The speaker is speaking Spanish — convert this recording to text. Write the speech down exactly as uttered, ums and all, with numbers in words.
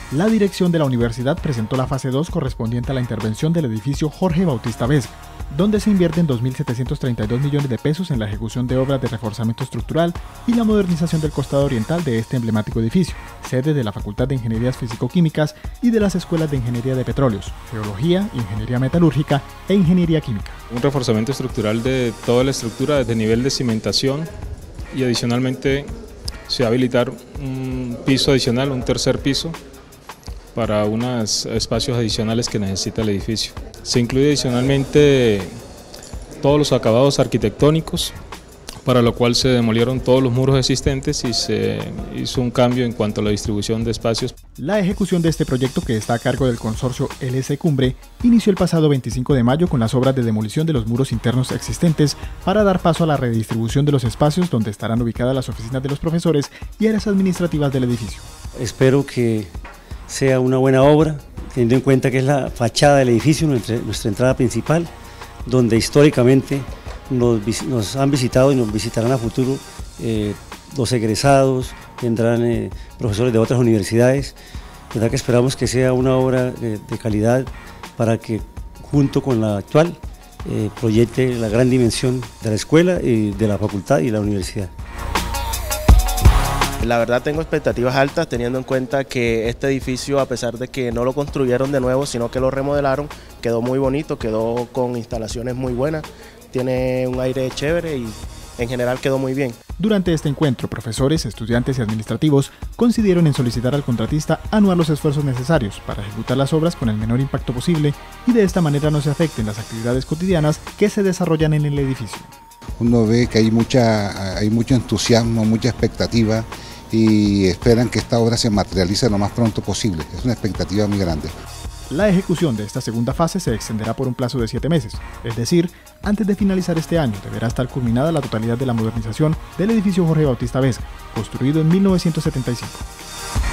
La dirección de la universidad presentó la fase dos correspondiente a la intervención del edificio Jorge Bautista Vesga, donde se invierten dos mil setecientos treinta y dos millones de pesos en la ejecución de obras de reforzamiento estructural y la modernización del costado oriental de este emblemático edificio, sede de la Facultad de Ingenierías Físico-Químicas y de las Escuelas de Ingeniería de Petróleos, Geología, Ingeniería Metalúrgica e Ingeniería Química. Un reforzamiento estructural de toda la estructura desde nivel de cimentación y adicionalmente se va a habilitar un piso adicional, un tercer piso, para unos espacios adicionales que necesita el edificio. Se incluye adicionalmente todos los acabados arquitectónicos, para lo cual se demolieron todos los muros existentes y se hizo un cambio en cuanto a la distribución de espacios. La ejecución de este proyecto, que está a cargo del consorcio L S Cumbre, inició el pasado veinticinco de mayo con las obras de demolición de los muros internos existentes para dar paso a la redistribución de los espacios donde estarán ubicadas las oficinas de los profesores y áreas administrativas del edificio. Espero que sea una buena obra, teniendo en cuenta que es la fachada del edificio, nuestra, nuestra entrada principal, donde históricamente nos, nos han visitado y nos visitarán a futuro eh, los egresados, vendrán eh, profesores de otras universidades. La verdad que esperamos que sea una obra de, de calidad para que junto con la actual eh, proyecte la gran dimensión de la escuela y de la facultad y la universidad. La verdad tengo expectativas altas, teniendo en cuenta que este edificio, a pesar de que no lo construyeron de nuevo, sino que lo remodelaron, quedó muy bonito, quedó con instalaciones muy buenas, tiene un aire chévere y en general quedó muy bien. Durante este encuentro, profesores, estudiantes y administrativos coincidieron en solicitar al contratista anuar los esfuerzos necesarios para ejecutar las obras con el menor impacto posible y de esta manera no se afecten las actividades cotidianas que se desarrollan en el edificio. Uno ve que hay, mucha, hay mucho entusiasmo, mucha expectativa y esperan que esta obra se materialice lo más pronto posible. Es una expectativa muy grande. La ejecución de esta segunda fase se extenderá por un plazo de siete meses, es decir, antes de finalizar este año deberá estar culminada la totalidad de la modernización del edificio Jorge Bautista Vesga, construido en mil novecientos setenta y cinco.